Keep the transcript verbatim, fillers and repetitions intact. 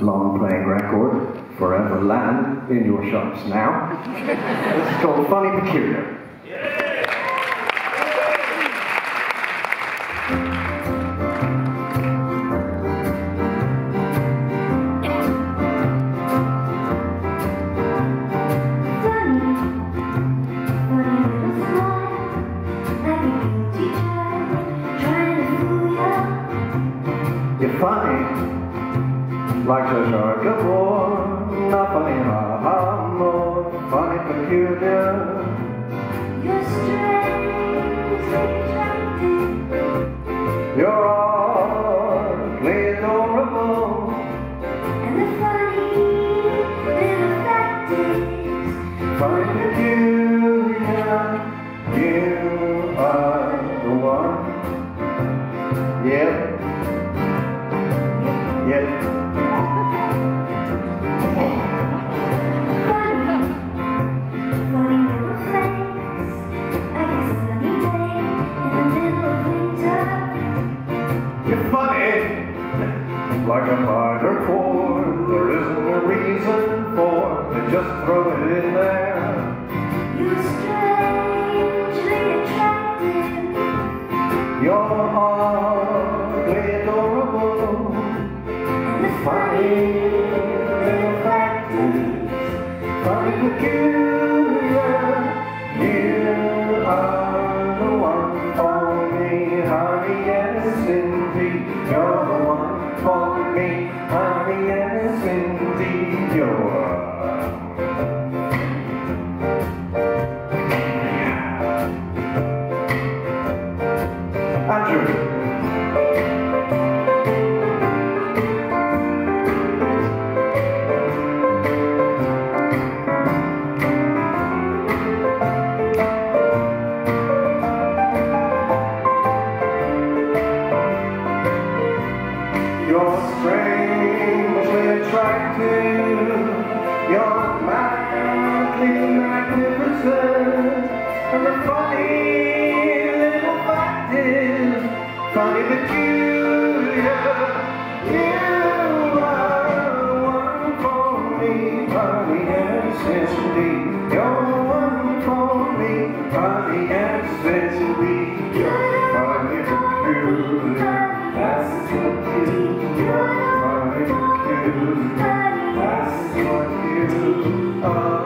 long-playing record, forever land in your shops now. This is called Funny Peculiar. You're funny, like a shark of war, not funny, ha ha, more funny, peculiar. You're strangely attractive. You're oddly adorable. And the funny little fact is, Funny, peculiar, you are the one. Yep. Yep. funny, funny little face, like a sunny day in the middle of winter. You're funny, like a minor chord. There isn't a reason for it, just throw it in there. You're strangely attractive. You're oddly adorable. And the Funny little fact is, funny peculiar, you are the one for me, honey, yes indeed. You're the one for me, honey, yes indeed. You're Andrew. You're strangely attractive, you're madly magnificent, and the funny little fact is, funny peculiar, you are the one for me, honey, yes indeed. You're the one for me, honey, yes indeed. You're funny peculiar, that's what you are. Funny peculiar, that's what you are.